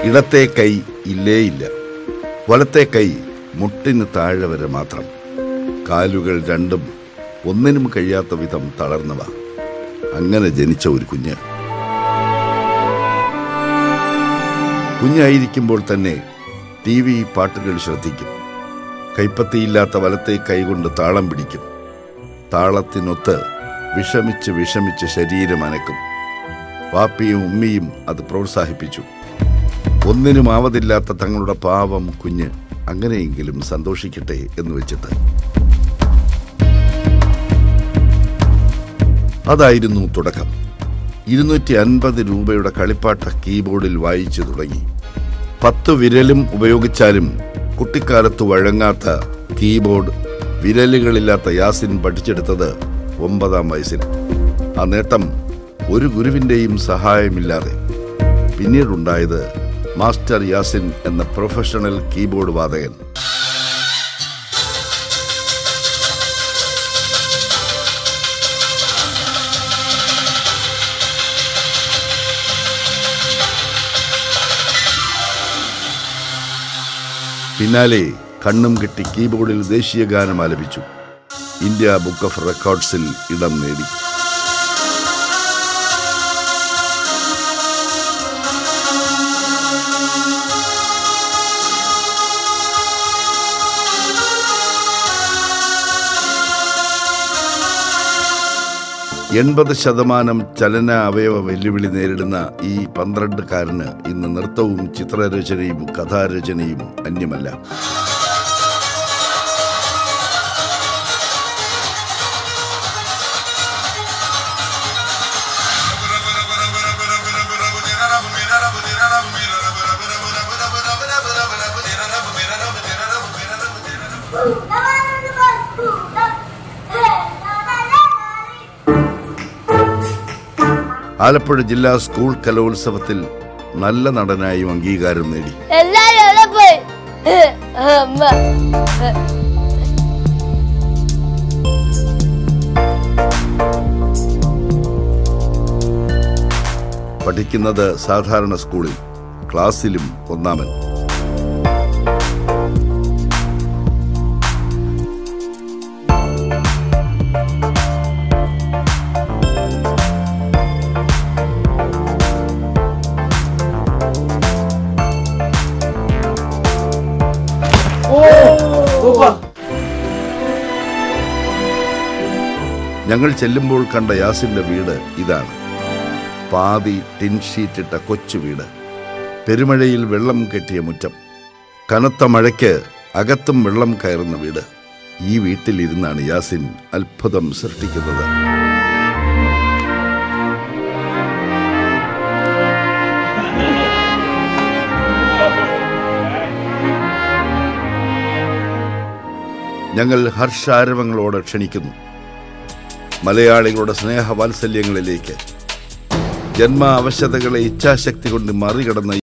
ഇടത്തെ കൈ ഇല്ലേയില്ല, വലത്തെ കൈ മുട്ടിന് താഴെ വരെ മാത്രം. കാലുകൾ രണ്ടും ഒന്നിനും കഴിയാത്ത വിധം തളർന്നവ. അങ്ങനെ ജനിച്ച ഒരു കുഞ്ഞ്. കുഞ്ഞായിരിക്കുമ്പോൾ തന്നെ ടി വി പാട്ടുകൾ ശ്രദ്ധിക്കും. കൈപ്പത്തിയില്ലാത്ത വലത്തെ കൈകൊണ്ട് താളം പിടിക്കും. താളത്തിനൊത്ത് വിഷമിച്ച് വിഷമിച്ച് ശരീരം അനക്കും. വാപ്പിയും ഉമ്മിയും അത് പ്രോത്സാഹിപ്പിച്ചു. ഒന്നിനും ആവതില്ലാത്ത തങ്ങളുടെ പാവം കുഞ്ഞ് അങ്ങനെയെങ്കിലും സന്തോഷിക്കട്ടെ എന്ന് വെച്ചിട്ട്. അതായിരുന്നു തുടക്കം. 250 രൂപയുടെ കളിപ്പാട്ട കീബോർഡിൽ വായിച്ചു തുടങ്ങി. 10 വിരലും ഉപയോഗിച്ചാലും കുട്ടിക്കാലത്ത് വഴങ്ങാത്ത കീബോർഡ് വിരലുകളില്ലാത്ത യാസിൻ പഠിച്ചെടുത്തത് 9-ാം വയസ്സിൽ. ആ നേട്ടം ഒരു ഗുരുവിൻ്റെയും സഹായമില്ലാതെ. പിന്നീടുണ്ടായത് മാസ്റ്റർ യാസിൻ എന്ന പ്രൊഫഷണൽ കീബോർഡ് വാദകൻ. പിന്നാലെ കണ്ണും കെട്ടി കീബോർഡിൽ ദേശീയ ഗാനം ആലപിച്ചു. ഇന്ത്യ ബുക്ക് ഓഫ് റെക്കോർഡ്സിൽ ഇടം നേടി. %80 ചലന അവയവ വെല്ലുവിളി നേരിടുന്ന ഈ 12-കാരന് ഇന്ന് നൃത്തവും ചിത്രരചനയും കഥാരചനയും അന്യമല്ല. ആലപ്പുഴ ജില്ലാ സ്കൂൾ കലോത്സവത്തിൽ നല്ല നടനായും അംഗീകാരം നേടി. പഠിക്കുന്നത് സാധാരണ സ്കൂളിൽ, ക്ലാസ്സിലും ഒന്നാമൻ. ഞങ്ങൾ ചെല്ലുമ്പോൾ കണ്ട യാസിന്റെ വീട് ഇതാണ്. പാതി ടിൻഷീറ്റിട്ട കൊച്ചു വീട്. പെരുമഴയിൽ വെള്ളം കെട്ടിയ മുറ്റം. കനത്ത മഴയ്ക്ക് അകത്തും വെള്ളം കയറുന്ന വീട്. ഈ വീട്ടിലിരുന്നാണ് യാസിൻ അത്ഭുതം സൃഷ്ടിക്കുന്നത്. ഞങ്ങൾ ഹർഷാരവങ്ങളോടെ ക്ഷണിക്കുന്നു മലയാളികളുടെ സ്നേഹവാത്സല്യങ്ങളിലേക്ക്. ജന്മാവശതകളെ ഇച്ഛാശക്തി കൊണ്ട് മറികടന്ന